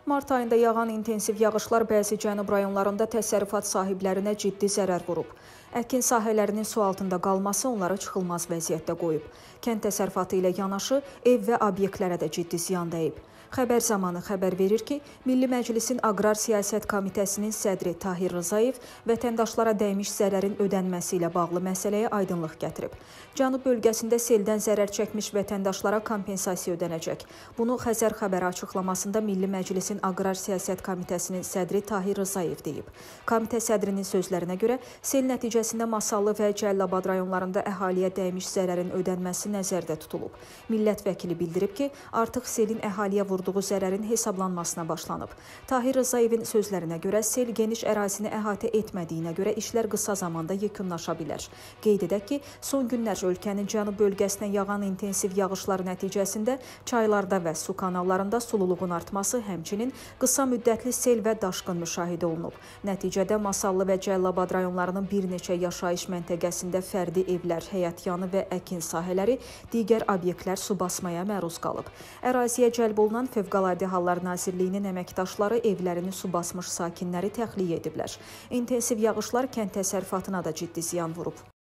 Mart ayında yağan intensiv yağışlar bəzi cənub rayonlarında təsərrüfat sahiblərinə ciddi zərər vurub. Əkin sahələrinin su altında qalması onları çıxılmaz vəziyyətdə qoyub. Kənd təsərrüfatı ilə yanaşı ev və obyektlərə də ciddi ziyan dəyib. Xəbər zamanı xəbər verir ki, Milli Məclisin Aqrar Siyasət Komitəsinin sədri Tahir Rzayev vətəndaşlara dəymiş zərərin ödənməsi ilə bağlı məsələyə aydınlıq gətirib. Cənub bölgəsində seldən zərər çəkmiş vətəndaşlara kompensasiya ödənəcək. Bunu Xəzər xəbəri açıqlamasında Milli Məclisin Aqrar Siyasət Komitəsinin sədri Tahir Rzayev deyib. Komitə sədrinin sözlərinə görə, sel nəticəsində Masallı və Cəlilabad rayonlarında əhaliyə dəymiş zərərin ödənməsi nəzərdə tutulub. Millət vəkili bildirib ki, artıq selin əhaliyə vurduğu zərərin hesablanmasına başlanıb. Tahir Rzayevin sözlərinə görə, sel geniş ərazini əhatə etmədiyinə görə işlər qısa zamanda yekunlaşa bilər. Qeyd edək ki, son günlər ölkənin cənub bölgəsinə yağan intensiv yağışlar nəticəsində çaylarda və su kanallarında sululuğun artması, həmçinin qısa müddətli sel və daşqın müşahidə olunub. Nəticədə Masallı və Cəlilabad rayonlarının bir neçə yaşayış məntəqəsində fərdi evlər, həyətyanı və əkin sahələri, digər obyektlər su basmaya məruz qalıb. Əraziyə cəlb olunan Fövqəladə Hallar Nazirliyinin əməkdaşları evlərini su basmış sakinləri təxliyə ediblər. İntensiv yağışlar kənd təsərrüfatına da ciddi ziyan vurub.